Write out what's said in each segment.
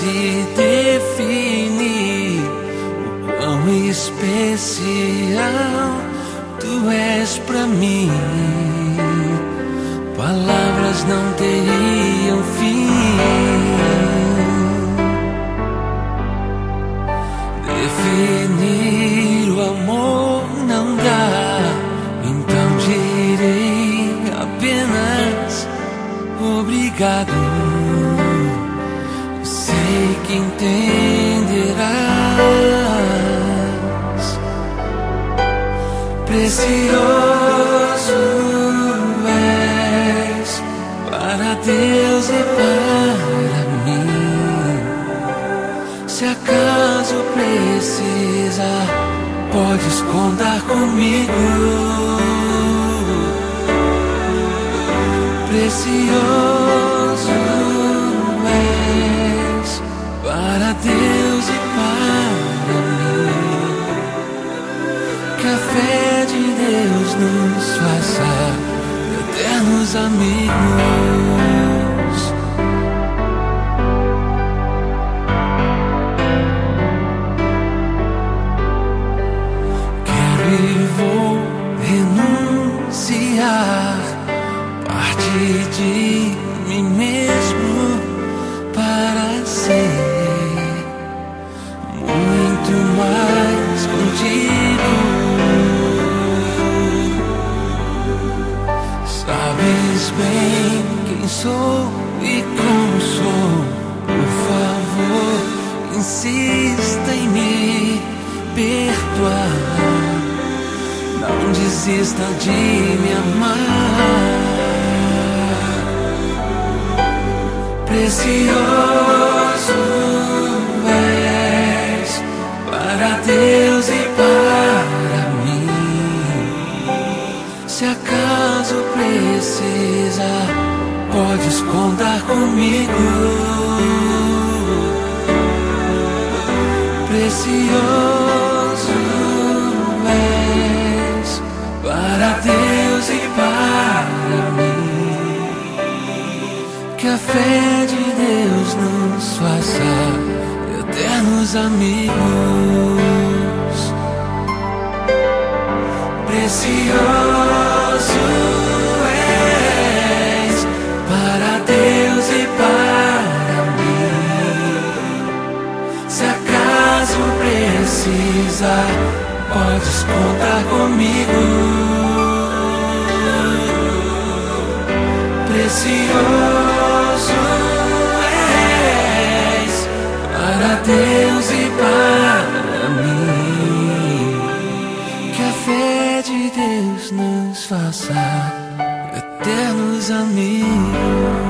pudesse definir o quão especial tu és pra mim, palavras não teriam fim. Definir o amor não dá, então direi apenas obrigado. Sei que entenderás. Precioso és para Deus e para mim. Se acaso precisar, podes contar comigo. Precioso és para Deus e para mim. Que a fé de Deus nos faça eternos amigos. Quero e vou renunciar parte de mim mesmo para ser muito mais contigo. Sabes bem quem sou e como sou. Por favor, insista em me perdoar. Não desista de me amar. Precioso és para Deus e para mim. Se acaso precisar, podes contar comigo. Precioso és para Deus e para mim. Que a fé de Deus nos faça eternos amigos. Precioso és para Deus e para mim. Se acaso precisar, podes contar comigo. Precioso és para Deus e para mim. Que a fé de Deus nos faça eternos amigos.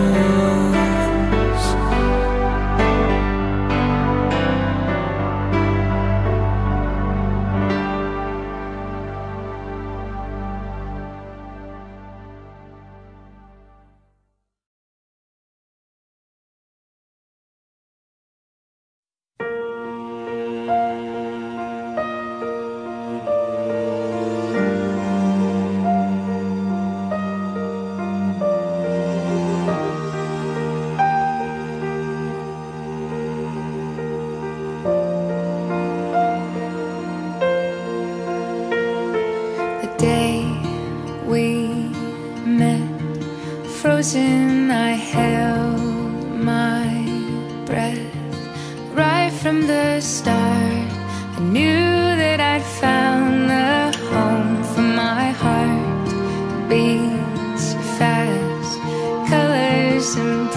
Frozen, I held my breath. Right from the start, I knew that I'd found the home for my heart. Beats fast, colors and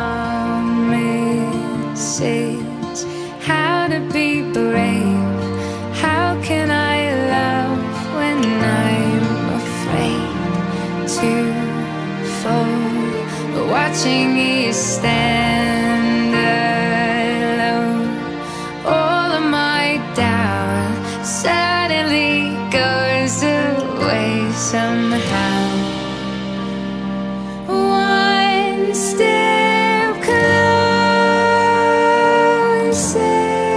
promises. How to be brave, how can I love when I'm afraid to fall? Watching you stand alone, all of my doubt suddenly goes away somehow. One step closer.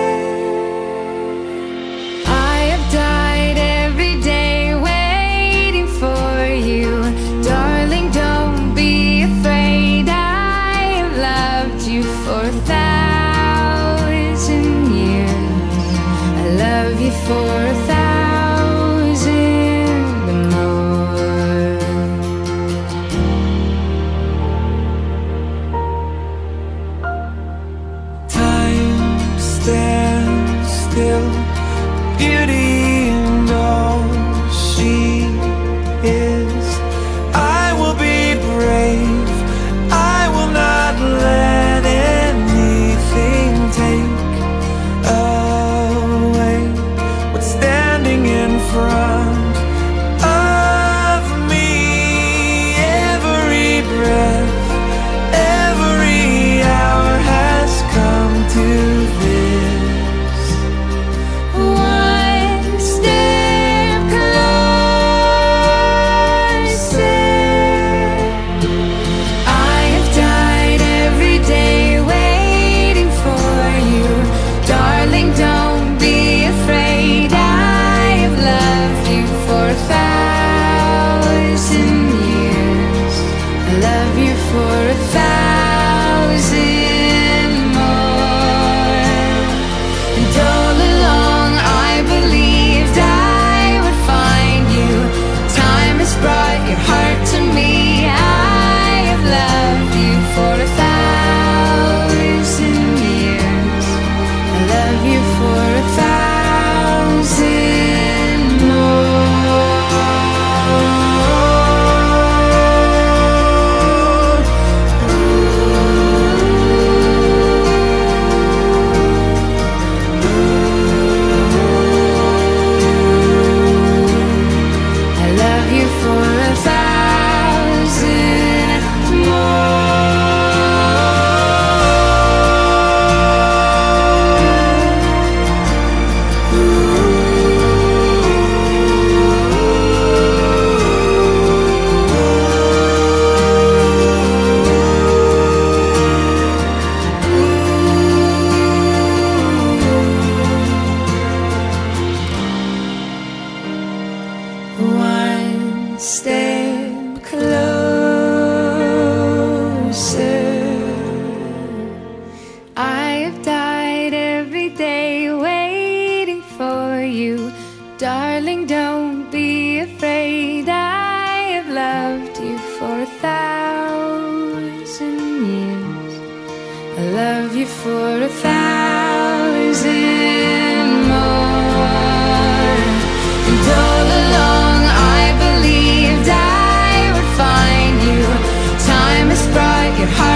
I have died every day waiting for you, darling. Don't be afraid. For that for 1,000 more. Time stands still, beauty and all she is. I will be brave, I will not let anything take away what's standing in front of me. Every breath, every hour has come to this. One step closer. I have died every day waiting for you. Darling, don't be afraid. I have loved you for 1,000 years. I love you for 1,000 more. And all along I believed I would find you. Time has brought your heart to me. I have loved you for 1,000 years. I love you for 1,000 more. I love you for 1,000 One step closer. I have died every day waiting for you. Darling, don't be afraid. I have loved you for 1,000 years. I love you for 1,000 more. And all along I believed I would find you. Time has brought your heart